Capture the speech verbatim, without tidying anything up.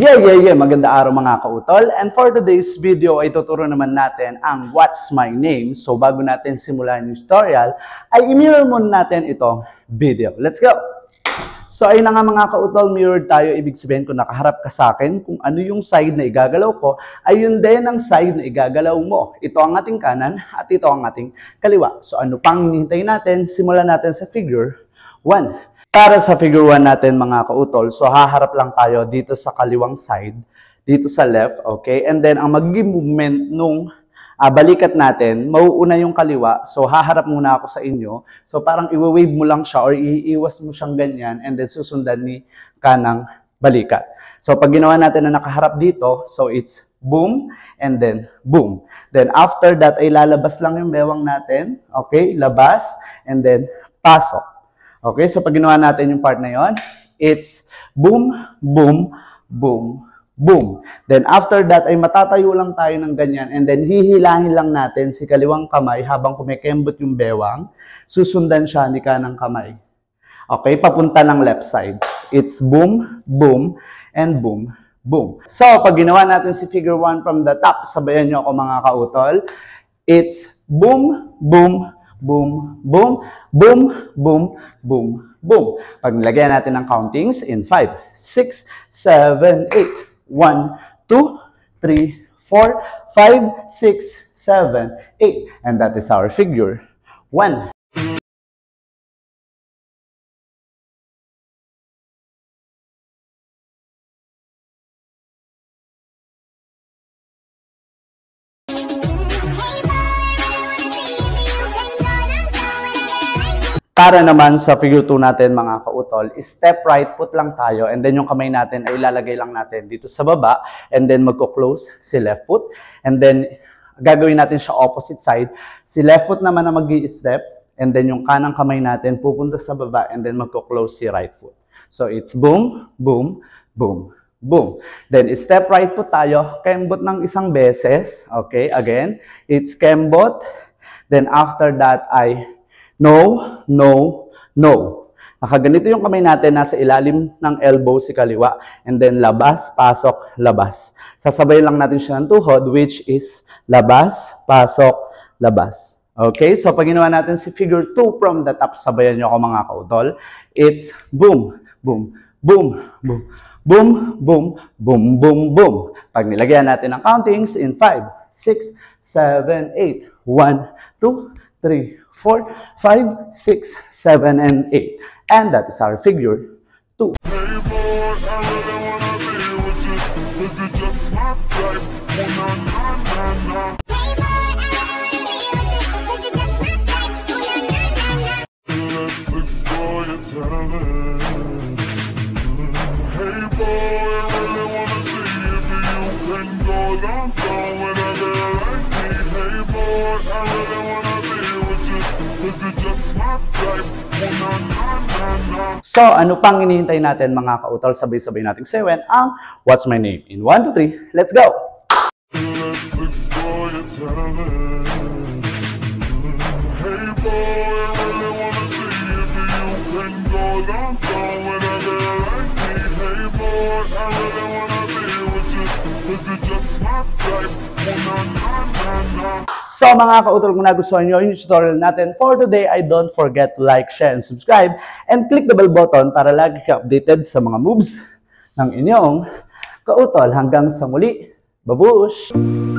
Yeah, yeah, yeah. Maganda araw mga kautol. And for today's video ay tuturo naman natin ang What's My Name. So bago natin simulan yung tutorial, ay i-mirror muna natin itong video. Let's go! So ayun na nga mga kautol, mirrored tayo. Ibig sabihin kung nakaharap ka sa akin, kung ano yung side na igagalaw ko, ay yun din ang side na igagalaw mo. Ito ang ating kanan at ito ang ating kaliwa. So ano pang hinihintay natin? Simulan natin sa figure one. Para sa figure one natin mga kautol, so haharap lang tayo dito sa kaliwang side, dito sa left, okay? And then ang magiging movement nung uh, balikat natin, mauuna yung kaliwa, so haharap muna ako sa inyo. So parang i-wave mo lang siya or iiwas mo siyang ganyan and then susundan ni kanang balikat. So pag ginawa natin na nakaharap dito, so it's boom and then boom. Then after that ay lalabas lang yung bewang natin, okay? Labas and then pasok. Okay, so pag ginawa natin yung part na yon, it's boom, boom, boom, boom. Then after that ay matatayo lang tayo ng ganyan and then hihilahin lang natin si kaliwang kamay habang kumikembot yung bewang. Susundan siya ni kanang kamay. Okay, papunta ng left side. It's boom, boom, and boom, boom. So pag ginawa natin si figure one from the top, sabayan nyo ako mga kautol. It's boom, boom, boom, boom, boom, boom, boom, boom. Pag nilagyan natin ng countings in five, six, seven, eight. one, two, three, four, five, six, seven, eight. And that is our figure one. Para naman sa figure two natin mga kautol, step right, put lang tayo and then yung kamay natin ay ilalagay lang natin dito sa baba and then magko-close si left foot and then gagawin natin siya opposite side. Si left foot naman na mag-i-step and then yung kanang kamay natin pupunta sa baba and then magko-close si right foot. So it's boom, boom, boom, boom. Then step right po tayo, kembot ng isang beses. Okay, again, it's kembot. Then after that ay no, no, no. Nakaganito yung kamay natin, nasa ilalim ng elbow si kaliwa. And then labas, pasok, labas. Sasabay lang natin siya ng tuhod, which is labas, pasok, labas. Okay, so pag ginawa natin si figure two from the top, sabayan nyo ako mga kautol. It's boom, boom, boom, boom, boom, boom, boom, boom, boom. Pag nilagyan natin ang countings in five, six, seven, eight. one, two, three, four, five, six, seven, and eight. And that is our figure two. Hey boy, I really wanna be with you. Is it just my type? Oh, no, no, no, no. Hey boy, I really wanna be with you. Is it just my type? Oh, no, no, no, no. Let's explore your talent. Hey boy, I really wanna see if you can go downtown with a girl like me. Hey boy, I really wanna is it just my type? Oh, no, no, no, no. So, ano pang hinihintay natin mga kautol? Sabay-sabay natin sayawan ang What's My Name? In one, two, three, let's go! Let's explore your talent. Hey boy, I really wanna see if you can go downtown with a girl like me. Hey boy, I really wanna be with you. Is it just my type? Oh, no, no, no, no. So mga kautol, kung nagustuhan nyo yung tutorial natin for today, I don't forget to like, share, and subscribe, and click the bell button para lagi ka updated sa mga moves ng inyong kautol. Hanggang sa muli, babush!